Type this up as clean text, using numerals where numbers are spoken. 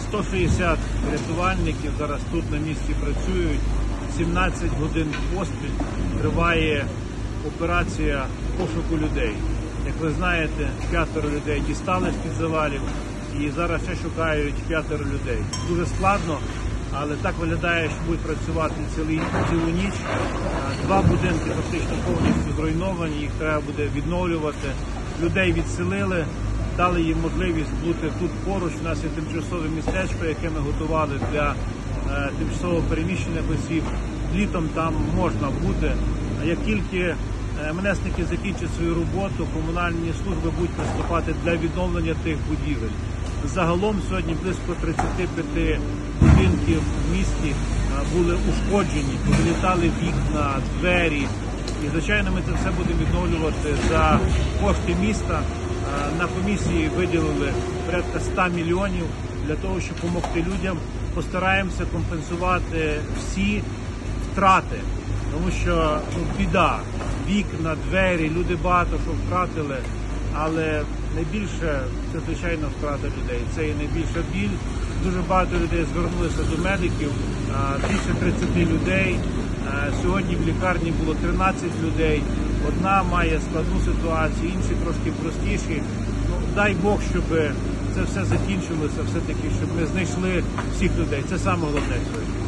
160 рятувальників зараз тут на місці працюють. 17 годин поспіль триває операція пошуку людей. Як ви знаєте, 5 людей дістали з-під завалів і зараз ще шукають 5 людей. Дуже складно, але так виглядає, що будуть працювати цілу ніч. 2 будинки фактично повністю зруйновані, їх треба буде відновлювати. Людей відселили, дали їм можливість бути тут поруч. У нас є тимчасове містечко, яке ми готували для тимчасово переміщених осіб. Літом там можна бути. Як тільки МНСники закінчать свою роботу, комунальні служби будуть приступати для відновлення тих будівель. Загалом сьогодні близько 35 будинків в місті були ушкоджені, повилітали вікна, двері. І, звичайно, ми це все будемо відновлювати за кошти міста. На комісії виділили порядка 100 мільйонів для того, щоб допомогти людям. Постараємося компенсувати всі втрати, тому що біда, вікна, двері, люди багато що втратили, але найбільше це, звичайно, втрата людей. Це і найбільша біль. Дуже багато людей звернулися до медиків, більше 30 людей. Сьогодні в лікарні було 13 людей. Одна має складну ситуацію, інші трошки простіші. Дай Бог, щоб це все закінчилося, все-таки, щоб ми знайшли всіх людей. Це саме головне сьогодні.